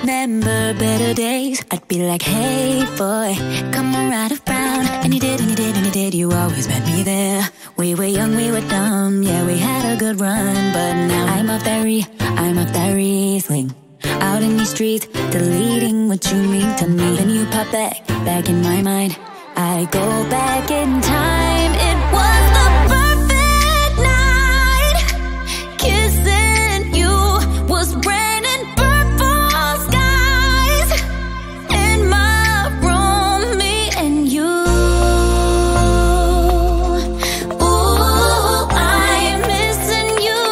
Remember better days, I'd be like, hey boy, come on right around. And you did, and you did, and you did, you always met me there. We were young, we were dumb, yeah, we had a good run. But now I'm off that Riesling, out in these streets, deleting what you mean to me. Then you pop back in my mind. I go back in time, it was the perfect night. Kissing you was raining purple skies. In my room, me and you. Ooh, I'm missing you.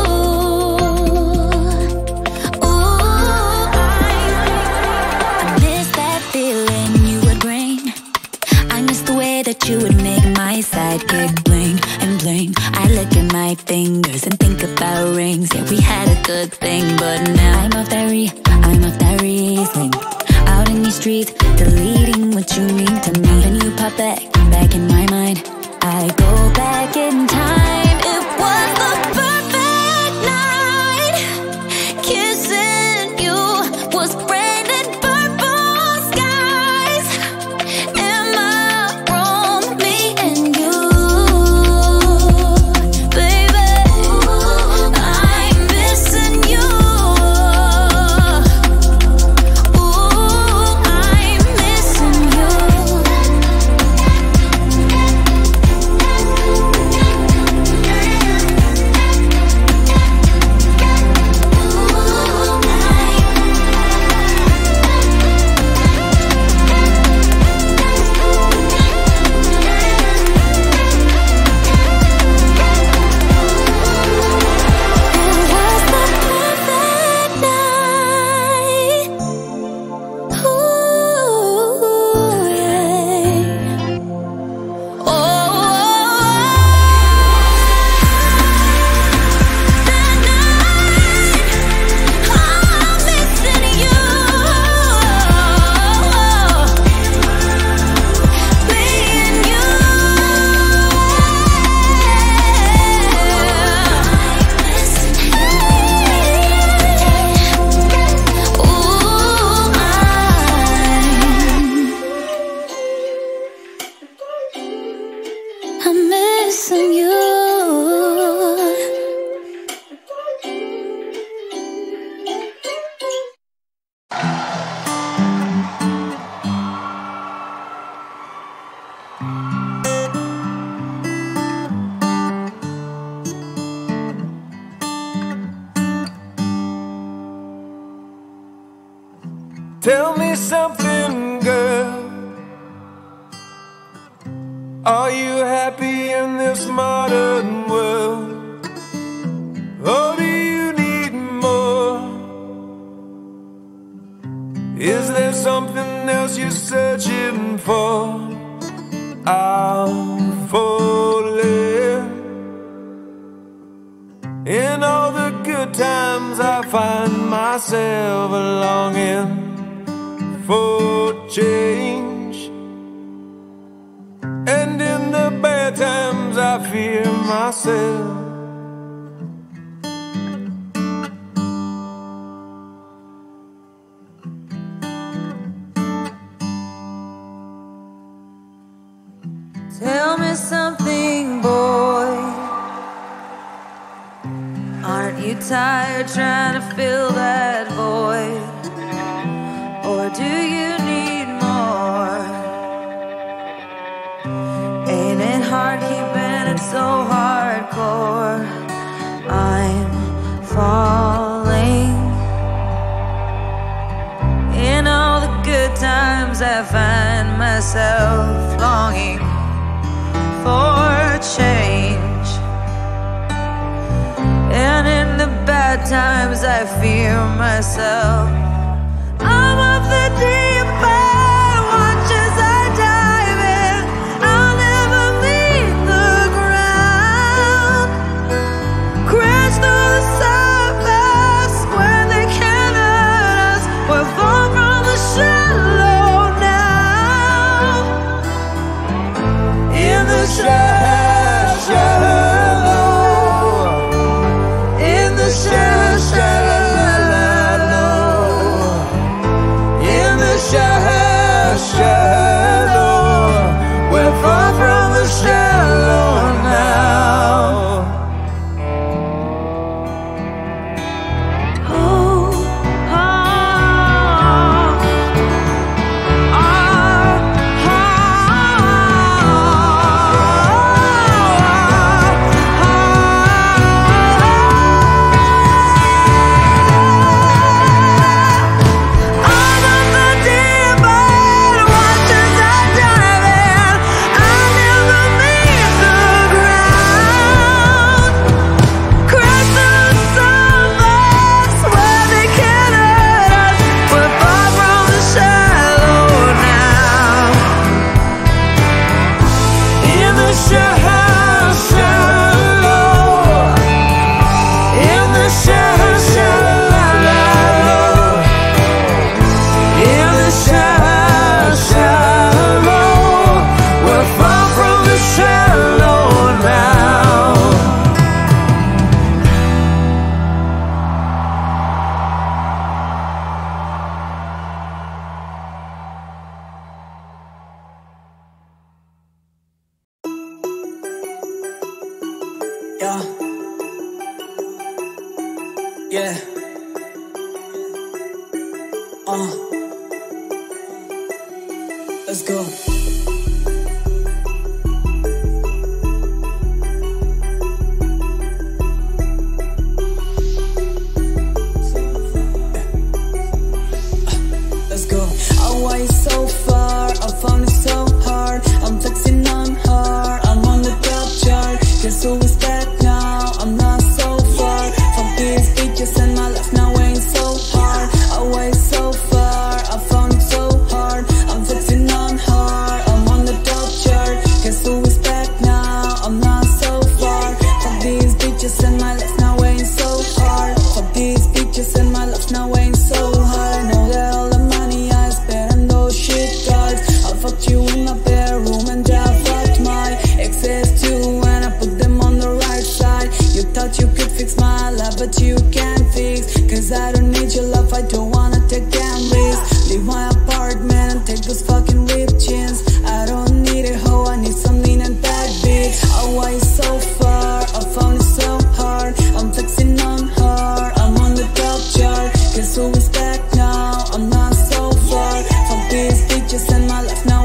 Ooh, I miss that feeling you would bring. I miss the way that you would make my sidekick bling and bling. I look at my fingers and think about rings. Yeah, we had a good thing, but now I'm off that Riesling, out in these streets, deleting what you mean to me. Then you pop back in my mind. I go back in time. It was the perfect night. Kissing you was raining purple skies. In my room, me and you, baby. I'm missing you. Ooh, I'm missing you. I'm missing you. Tell me something, girl. Are you happy in this modern world? Or do you need more? Is there something else you're searching for? I'm falling. In all the good times I find myself longing for change. And in the bad times I fear myself. Tell me something, boy. Aren't you tired trying to fill that void? Or do you need more? Ain't it hard keeping it so hardcore? I'm falling. In all the good times I find myself longing for change. And in the bad times I fear myself. I'm of the deep end, watch as I dive in. I'll never meet the ground. Crash through the surface when they can't hurt us. We're far from the shallow now. In the shallow, in the shallow. Yeah. Let's go. Let's go. Away so far, I found it so hard. I'm flexing on her, I'm on the top chart. Guess who is back now? I'm not so far from these bitches, and my life now ain't so hard. Away so far, I found it so hard. I'm flexing on her, I'm on the top chart. Guess who is back now? I'm not so far from these bitches, and my life now ain't so hard. From these bitches, and my life now ain't so hard. Know that all the money I spent on those shit cards. I fucked you in my bedroom and I fucked my exes too, and I put them on the right side. You thought you could fix my life, but you can't fix. Cause I don't need your love, I don't wanna take damn risks. Leave my apartment and take those fucking ripped jeans. I don't need a hoe, I need some lean and bad bitch. Away so far, I found it so hard. I'm flexing on her, I'm on the top chart. Guess who is back now? I'm not so far from these bitches, and my life now